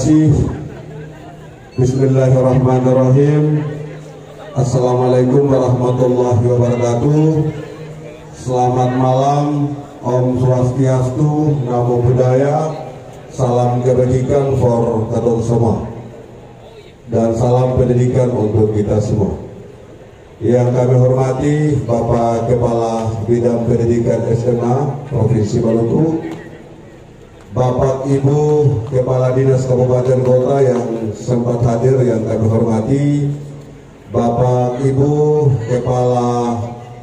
kasih. Bismillahirrahmanirrahim. Assalamualaikum warahmatullahi wabarakatuh. Selamat malam, Om Swastiastu, Namo Buddhaya, salam kebajikan for kita semua, dan salam pendidikan untuk kita semua. Yang kami hormati Bapak Kepala Bidang Pendidikan SMA Provinsi Maluku, Bapak Ibu Kepala Dinas Kabupaten Kota yang sempat hadir yang kami hormati, Bapak Ibu Kepala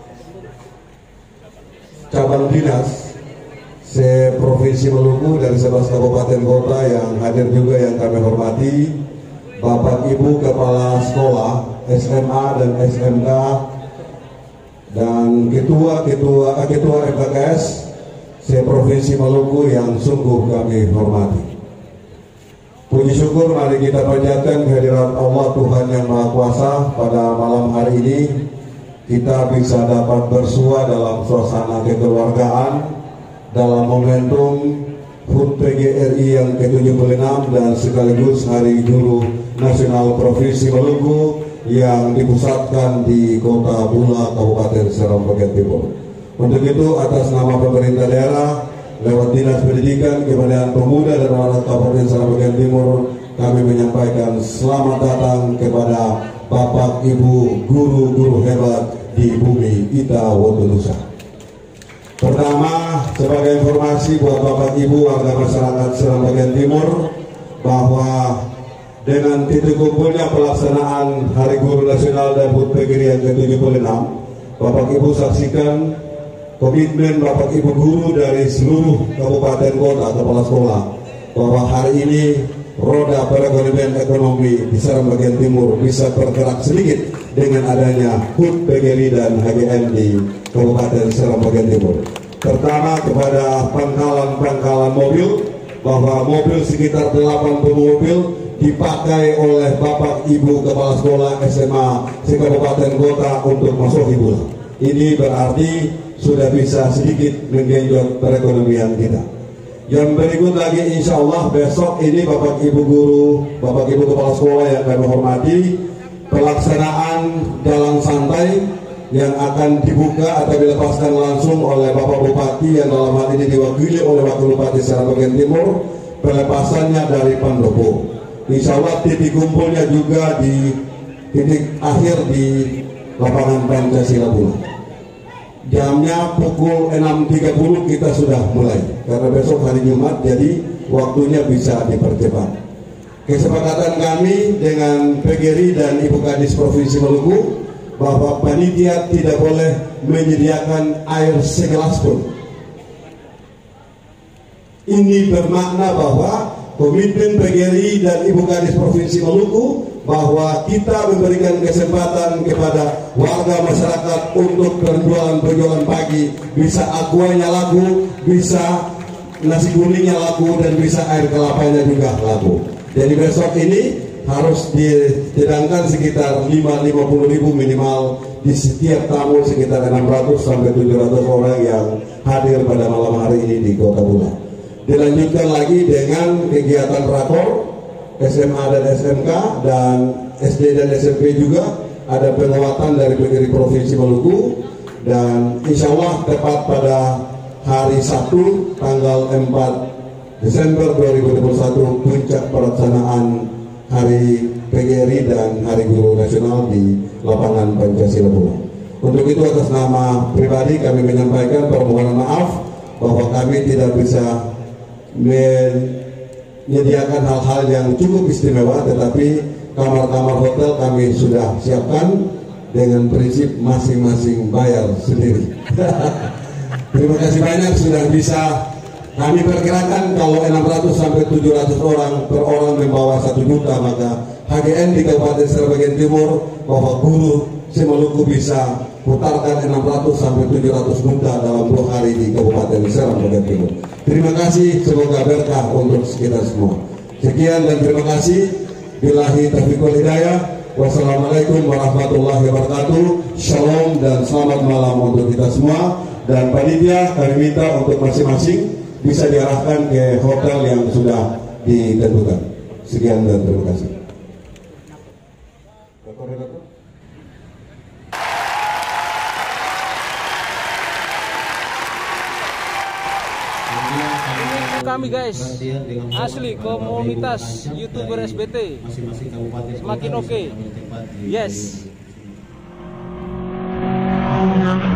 Cabang Dinas se-Provinsi Maluku dari 11 Kabupaten Kota yang hadir juga yang kami hormati, Bapak Ibu Kepala Sekolah SMA dan SMK dan Ketua FKKS se-Provinsi Maluku yang sungguh kami hormati. Puji syukur mari kita panjatkan kehadirat Allah Tuhan yang Maha Kuasa pada malam hari ini. Kita bisa dapat bersua dalam suasana kekeluargaan dalam momentum HUT PGRI yang ke-76 dan sekaligus Hari Guru Nasional Provinsi Maluku yang dipusatkan di Kota Bula, Kabupaten Seram bagian Timur. Untuk itu, atas nama pemerintah daerah lewat Dinas Pendidikan, Kebudayaan Pemuda dan Olahraga Kabupaten Seram bagian Timur, kami menyampaikan selamat datang kepada Bapak Ibu guru-guru hebat di bumi kita Wononusa. Pertama, sebagai informasi buat Bapak Ibu warga masyarakat Seram bagian Timur, bahwa dengan titik kumpulnya pelaksanaan Hari Guru Nasional dan HUT PGRI yang ke-76, Bapak Ibu saksikan komitmen Bapak Ibu guru dari seluruh kabupaten kota kepala sekolah bahwa hari ini roda perekonomian ekonomi di Seram bagian Timur bisa bergerak sedikit dengan adanya HUT PGRI dan HGN di Kabupaten Seram bagian Timur. Pertama, kepada pangkalan mobil, bahwa mobil sekitar 80 mobil dipakai oleh Bapak Ibu Kepala Sekolah SMA se-Kabupaten Kota untuk masuk hiburan. Ini berarti sudah bisa sedikit menggenjot perekonomian kita. Yang berikut lagi, insya Allah besok ini Bapak Ibu guru, Bapak Ibu Kepala Sekolah yang kami hormati, pelaksanaan jalan santai yang akan dibuka atau dilepaskan langsung oleh Bapak Bupati yang dalam hal ini diwakili oleh Wakil Bupati Seram bagian Timur. Pelepasannya dari Pandopo. Insya Allah titik kumpulnya juga di titik akhir di lapangan Pancasila Bula. Jamnya pukul 6.30 kita sudah mulai karena besok hari Jumat, jadi waktunya bisa dipercepat. Kesepakatan kami dengan PGRI dan Ibu Kadis Provinsi Maluku bahwa panitia tidak boleh menyediakan air segelas pun. Ini bermakna bahwa komitmen PGRI dan Ibu Kadis Provinsi Maluku bahwa kita memberikan kesempatan kepada warga masyarakat untuk berjualan pagi, bisa aquanya laku, bisa nasi kuningnya laku, dan bisa air kelapanya juga laku. Jadi besok ini harus dihidangkan sekitar 50.000 minimal di setiap tamu, sekitar 600 sampai 700 orang yang hadir pada malam hari ini di Kota Bula. Dilanjutkan lagi dengan kegiatan rakor SMA dan SMK dan SD dan SMP juga ada penguatan dari PGRI Provinsi Maluku, dan insya Allah tepat pada hari Sabtu tanggal 4 Desember 2021 puncak pelaksanaan Hari PGRI dan Hari Guru Nasional di lapangan Pancasila Bula. Untuk itu atas nama pribadi kami menyampaikan permohonan maaf bahwa kami tidak bisa menyediakan hal-hal yang cukup istimewa, tetapi kamar-kamar hotel kami sudah siapkan dengan prinsip masing-masing bayar sendiri. Terima kasih banyak sudah bisa. Kami perkirakan kalau 600 sampai 700 orang per orang membawa 1 juta, maka HGN di Kabupaten Seram bagian Timur bahwa guru se-Maluku bisa putarkan 600 sampai 700 juta dalam 2 hari di Kabupaten Seram bagian Timur. Terima kasih, semoga berkah untuk kita semua. Sekian dan terima kasih. Billahi taufiq wal hidayah. Wassalamualaikum warahmatullahi wabarakatuh. Shalom dan selamat malam untuk kita semua. Dan panitia kami minta untuk masing-masing bisa diarahkan ke hotel yang sudah ditentukan. Sekian dan terima kasih. Kami guys, asli komunitas YouTuber SBT, semakin oke. Yes.